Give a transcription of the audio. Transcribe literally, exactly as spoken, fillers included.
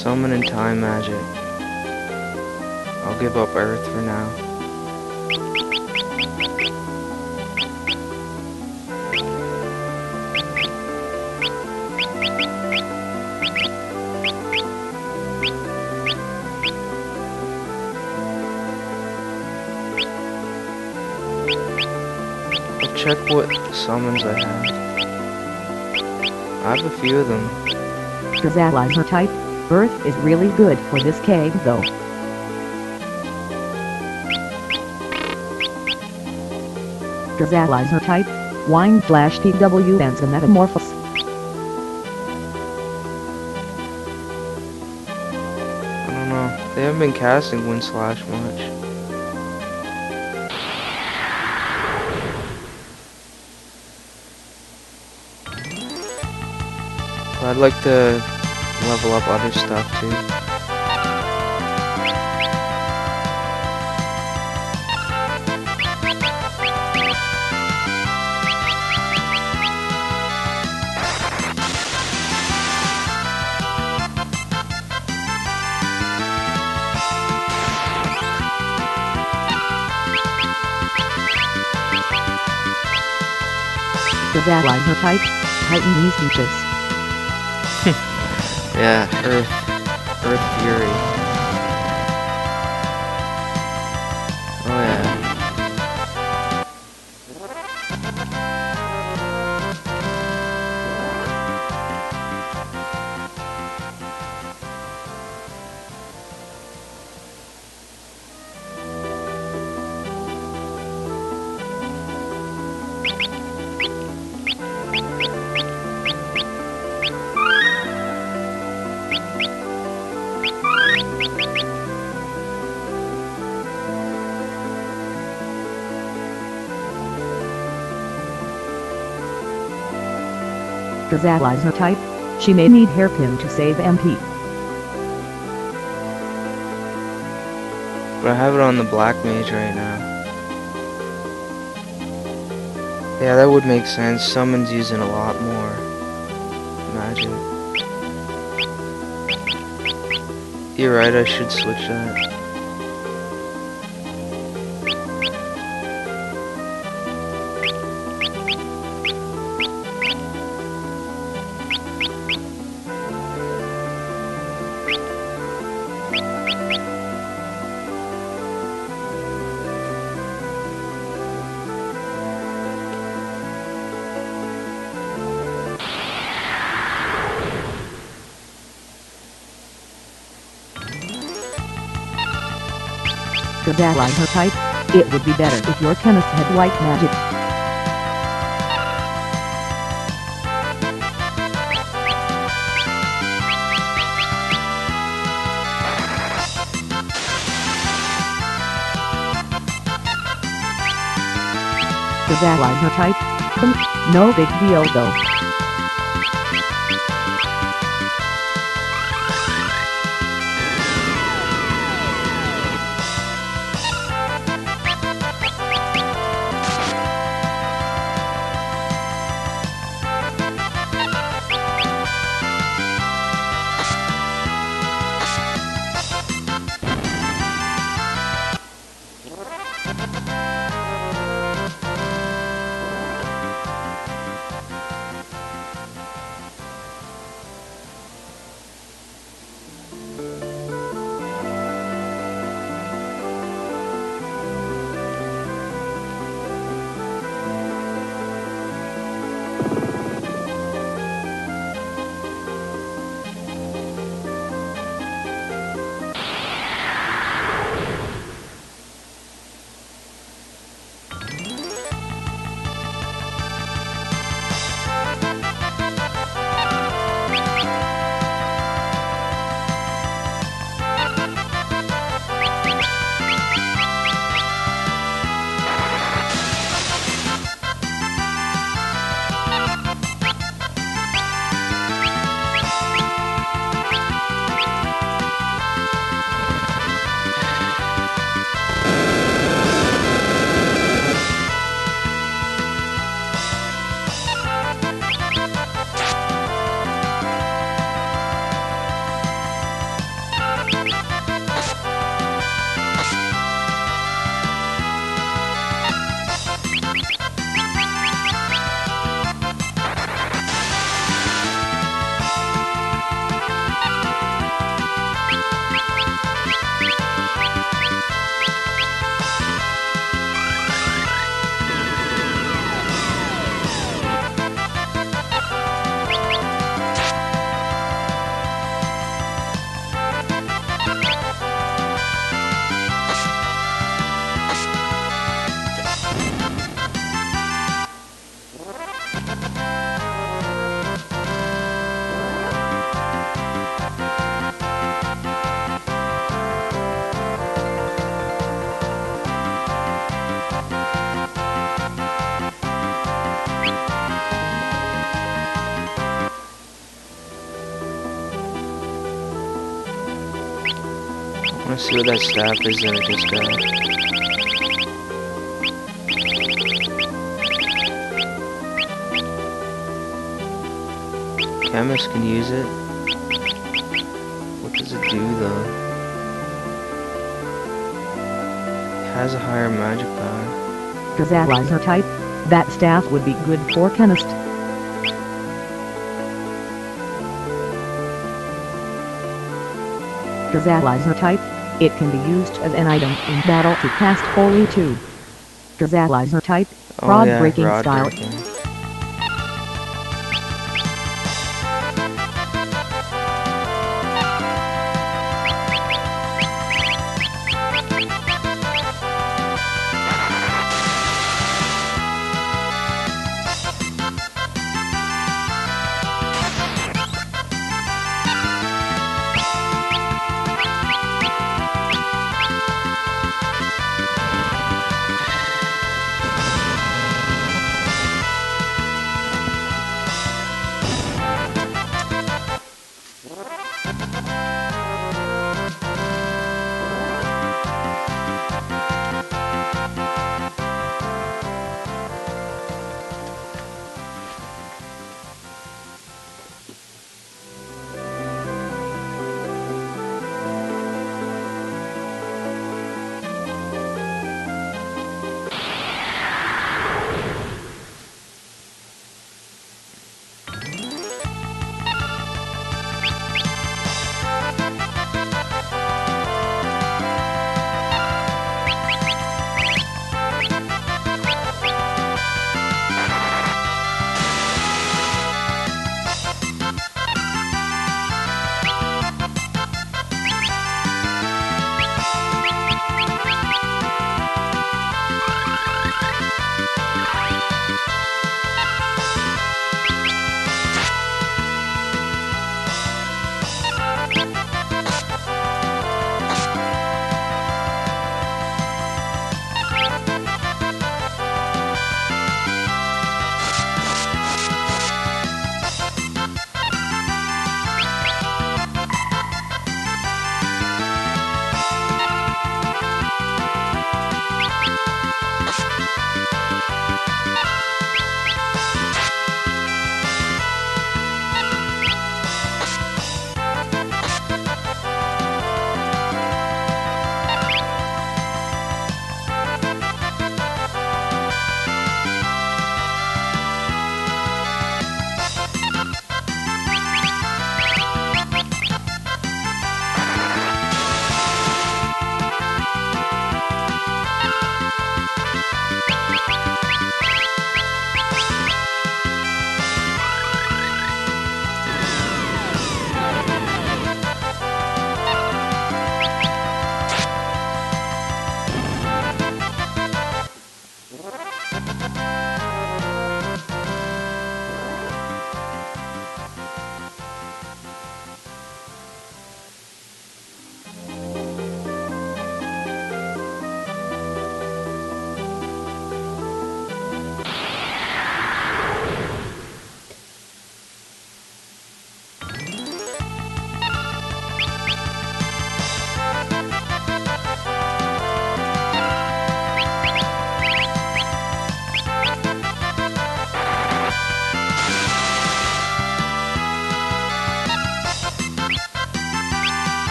Summon and time magic. I'll give up Earth for now. I'll check what summons I have. I have a few of them. Crystallizer type. Earth is really good for this cave though. Crystallizer type. Wine Flash P W and some Metamorphos. I don't know. They haven't been casting Wind Slash much. But I'd like to level up other stuff too. Crystallizer type. Tighten these beaches. Yeah, Earth. Earth Fury. Oh yeah. Crystallizer type. She may need hairpin to save M P. But I have it on the Black Mage right now. Yeah, that would make sense. Someone's using a lot more magic. You're right, I should switch that. Crystallizer type. It would be better if your chemist had white magic. Crystallizer type. Hmm, no big deal though. Let's see what that staff is that I just got. Chemist can use it. What does it do though? It has a higher magic power. Gazalizer type. That staff would be good for chemist. Gazalizer type. It can be used as an item in battle to cast Holy two. Gazalizer type. Oh Rod yeah, breaking rod style. breaking.